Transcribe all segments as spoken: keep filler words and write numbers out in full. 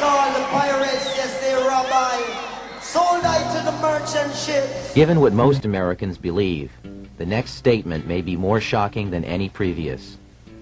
all the pirates, yes, they rob I. Sold I to the merchant ships. Given what most Americans believe, the next statement may be more shocking than any previous.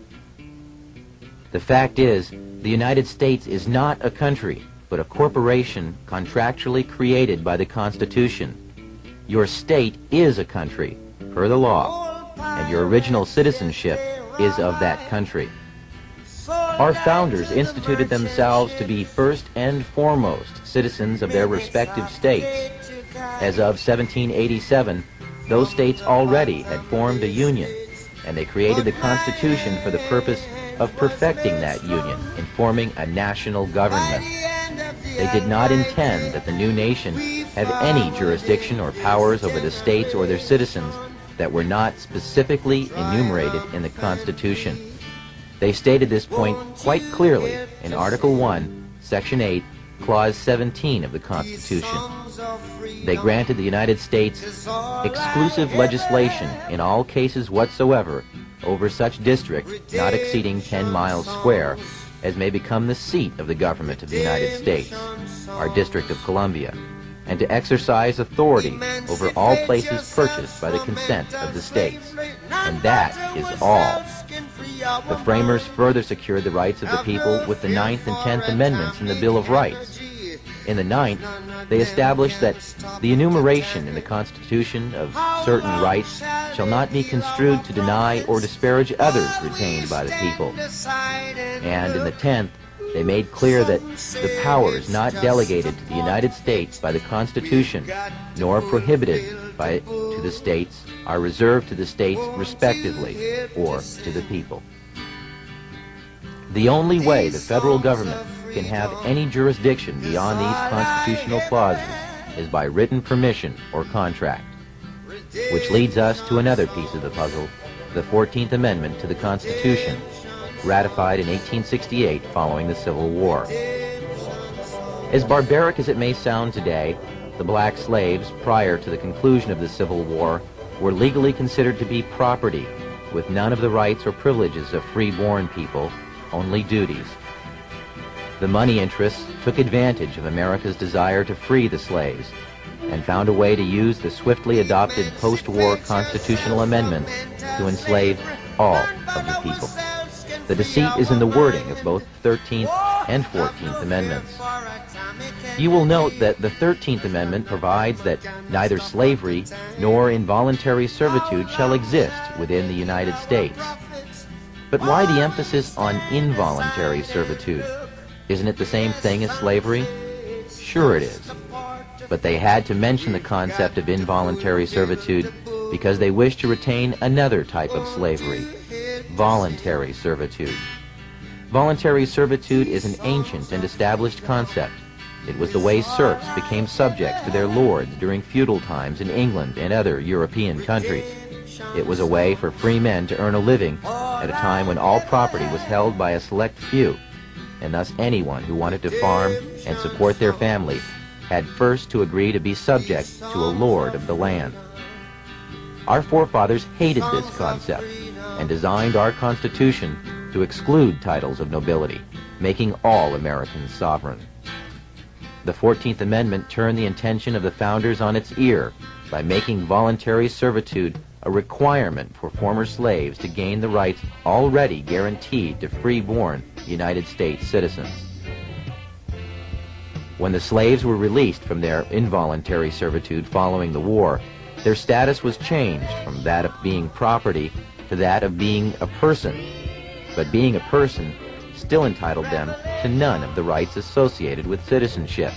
The fact is, the United States is not a country, but a corporation contractually created by the Constitution. Your state is a country, per the law, and your original citizenship is of that country. Our founders instituted themselves to be first and foremost citizens of their respective states. As of seventeen eighty-seven, those states already had formed a union, and they created the Constitution for the purpose of perfecting that union in forming a national government. They did not intend that the new nation have any jurisdiction or powers over the states or their citizens that were not specifically enumerated in the Constitution. They stated this point quite clearly in Article one, Section eight, Clause seventeen of the Constitution. They granted the United States exclusive legislation in all cases whatsoever over such district not exceeding ten miles square as may become the seat of the government of the United States, our District of Columbia, and to exercise authority over all places purchased by the consent of the states. And that is all. The framers further secured the rights of the people with the Ninth and Tenth Amendments in the Bill of Rights. In the Ninth, they established that the enumeration in the Constitution of certain rights shall not be construed to deny or disparage others retained by the people. And in the Tenth, they made clear that the powers not delegated to the United States by the Constitution, nor prohibited by it to the states, are reserved to the states respectively, or to the people. The only way the federal government can have any jurisdiction beyond these constitutional clauses is by written permission or contract. Which leads us to another piece of the puzzle, the fourteenth Amendment to the Constitution, ratified in eighteen sixty-eight following the Civil War. As barbaric as it may sound today, the black slaves, prior to the conclusion of the Civil War, were legally considered to be property, with none of the rights or privileges of free-born people, only duties. The money interests took advantage of America's desire to free the slaves and found a way to use the swiftly adopted post-war constitutional amendments to enslave all of the people. The deceit is in the wording of both the thirteenth and fourteenth Amendments. You will note that the thirteenth Amendment provides that neither slavery nor involuntary servitude shall exist within the United States. But why the emphasis on involuntary servitude? Isn't it the same thing as slavery? Sure it is. But they had to mention the concept of involuntary servitude because they wished to retain another type of slavery, voluntary servitude. Voluntary servitude is an ancient and established concept. It was the way serfs became subjects to their lords during feudal times in England and other European countries. It was a way for free men to earn a living at a time when all property was held by a select few, and thus anyone who wanted to farm and support their family had first to agree to be subject to a lord of the land. Our forefathers hated this concept and designed our Constitution to exclude titles of nobility, making all Americans sovereign. The fourteenth Amendment turned the intention of the founders on its ear by making voluntary servitude a requirement for former slaves to gain the rights already guaranteed to free-born United States citizens. When the slaves were released from their involuntary servitude following the war, their status was changed from that of being property to that of being a person. But being a person still entitled them to none of the rights associated with citizenship.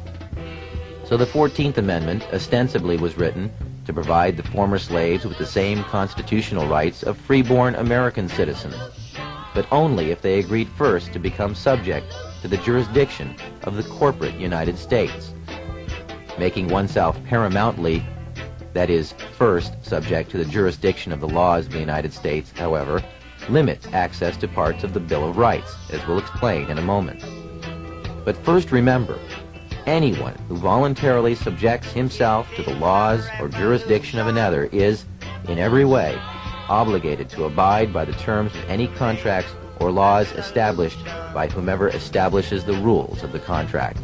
So the fourteenth Amendment ostensibly was written to provide the former slaves with the same constitutional rights of free-born American citizens, but only if they agreed first to become subject to the jurisdiction of the corporate United States. Making oneself paramountly, that is, first subject to the jurisdiction of the laws of the United States, however, limits access to parts of the Bill of Rights, as we'll explain in a moment. But first remember, anyone who voluntarily subjects himself to the laws or jurisdiction of another is, in every way, obligated to abide by the terms of any contracts or laws established by whomever establishes the rules of the contract.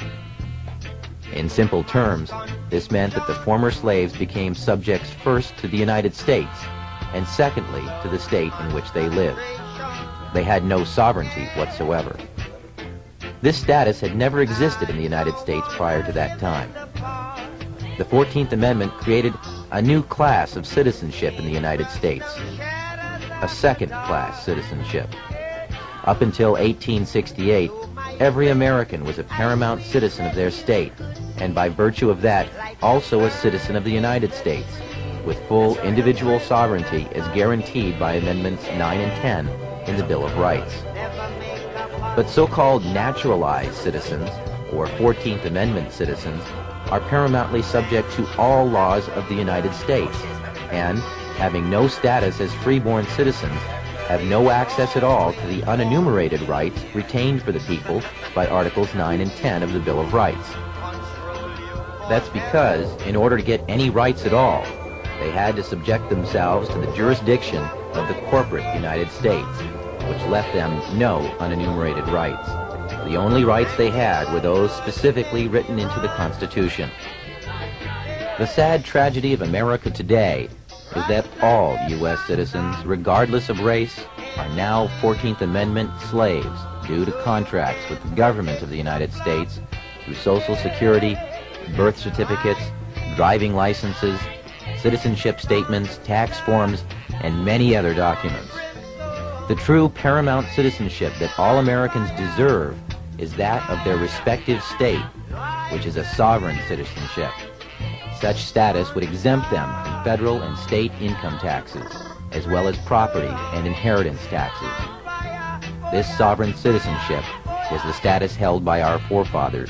In simple terms, this meant that the former slaves became subjects first to the United States, and secondly to the state in which they lived. They had no sovereignty whatsoever. This status had never existed in the United States prior to that time. The fourteenth Amendment created a new class of citizenship in the United States, a second-class citizenship. Up until eighteen sixty-eight, every American was a paramount citizen of their state, and by virtue of that, also a citizen of the United States, with full individual sovereignty as guaranteed by Amendments nine and ten in the Bill of Rights. But so-called naturalized citizens, or fourteenth Amendment citizens, are paramountly subject to all laws of the United States, and, having no status as freeborn citizens, have no access at all to the unenumerated rights retained for the people by Articles nine and ten of the Bill of Rights. That's because, in order to get any rights at all, they had to subject themselves to the jurisdiction of the corporate United States, which left them no unenumerated rights. The only rights they had were those specifically written into the Constitution. The sad tragedy of America today is that all U S citizens, regardless of race, are now fourteenth Amendment slaves due to contracts with the government of the United States through Social Security, birth certificates, driving licenses, citizenship statements, tax forms, and many other documents. The true paramount citizenship that all Americans deserve is that of their respective state, which is a sovereign citizenship. Such status would exempt them from federal and state income taxes, as well as property and inheritance taxes. This sovereign citizenship was the status held by our forefathers.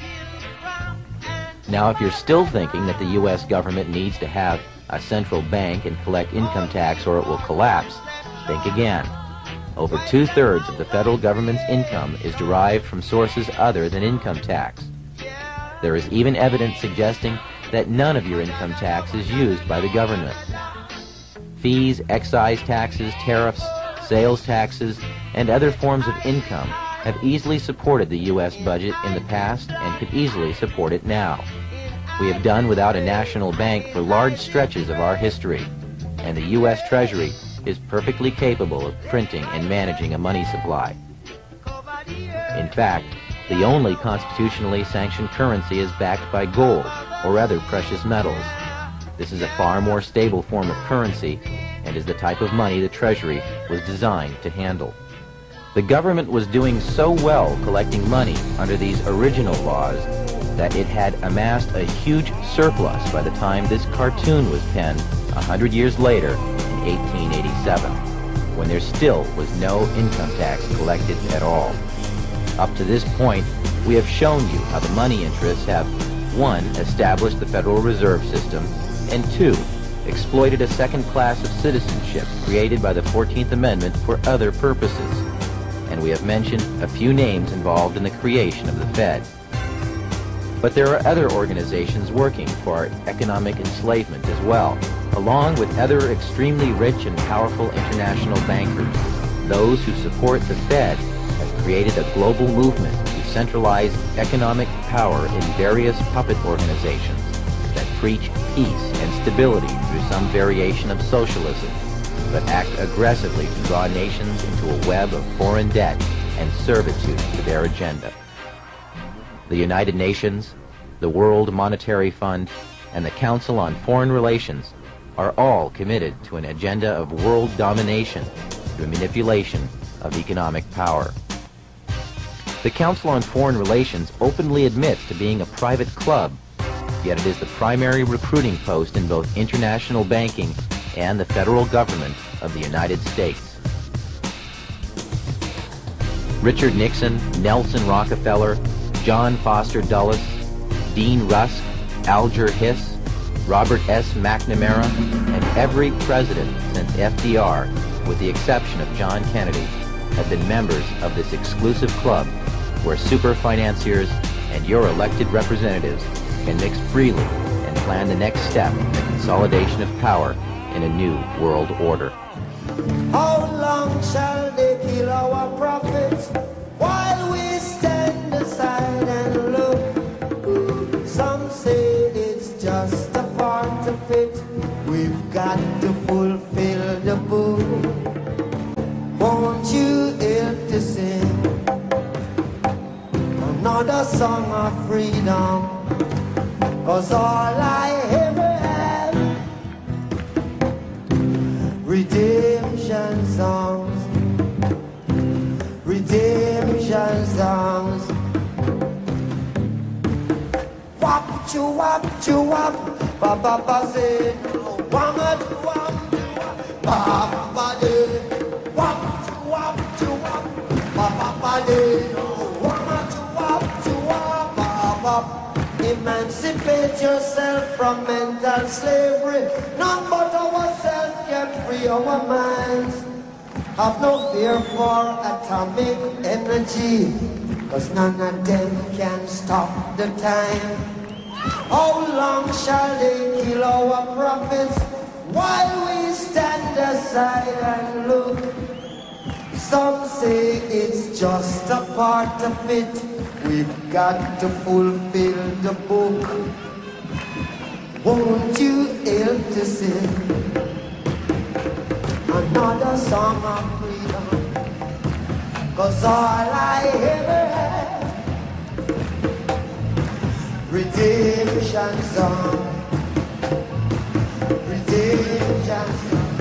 Now, if you're still thinking that the U S government needs to have a central bank and collect income tax or it will collapse, think again. Over two-thirds of the federal government's income is derived from sources other than income tax. There is even evidence suggesting that none of your income tax is used by the government. Fees, excise taxes, tariffs, sales taxes, and other forms of income have easily supported the U S budget in the past and could easily support it now. We have done without a national bank for large stretches of our history, and the U S Treasury is perfectly capable of printing and managing a money supply. In fact, the only constitutionally sanctioned currency is backed by gold or other precious metals. This is a far more stable form of currency and is the type of money the Treasury was designed to handle. The government was doing so well collecting money under these original laws that it had amassed a huge surplus by the time this cartoon was penned a hundred years later in eighteen eighty-seven, when there still was no income tax collected at all. Up to this point, we have shown you how the money interests have, one, established the Federal Reserve System, and two, exploited a second class of citizenship created by the fourteenth Amendment for other purposes. And we have mentioned a few names involved in the creation of the Fed. But there are other organizations working for our economic enslavement as well, along with other extremely rich and powerful international bankers. Those who support the Fed have created a global movement to centralize economic power in various puppet organizations that preach peace and stability through some variation of socialism, but act aggressively to draw nations into a web of foreign debt and servitude to their agenda. The United Nations, the World Monetary Fund, and the Council on Foreign Relations are all committed to an agenda of world domination through manipulation of economic power. The Council on Foreign Relations openly admits to being a private club, yet it is the primary recruiting post in both international banking and the federal government of the United States. Richard Nixon, Nelson Rockefeller, John Foster Dulles, Dean Rusk, Alger Hiss, Robert S. McNamara, and every president since F D R, with the exception of John Kennedy, have been members of this exclusive club where super financiers and your elected representatives can mix freely and plan the next step in the consolidation of power in a new world order. How long shall they kill another song of freedom, 'cause all I ever had, redemption songs, redemption songs. Wap chu wap chu wap, ba ba ba say, wam a chu wap chu wap, ba ba de, wap chu wap chu wap, ba ba ba de, wam a chu wap chu wap, ba ba. Emancipate yourself from mental slavery. None but ourselves can free our minds. Have no fear for atomic energy, 'cause none of them can stop the time. How long shall they kill our prophets while we stand aside and look? Some say it's just a part of it. We've got to fulfill the book. Won't you help to sing another song of freedom? 'Cause all I ever had, redemption song, redemption song.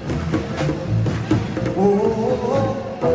Oh.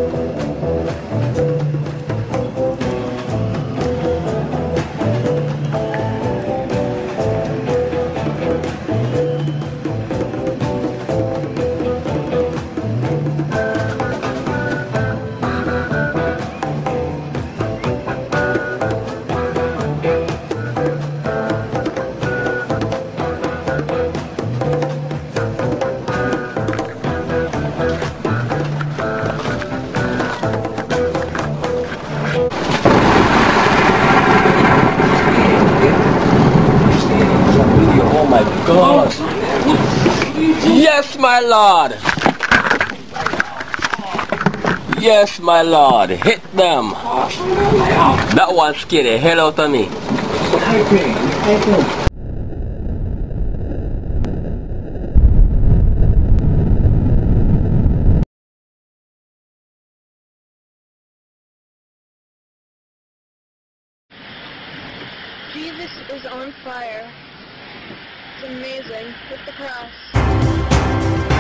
Oh my God! Yes, my lord! Yes, my lord! Hit them! That one scared the hell out of me. Jesus is on fire. It's amazing. Hit the cross.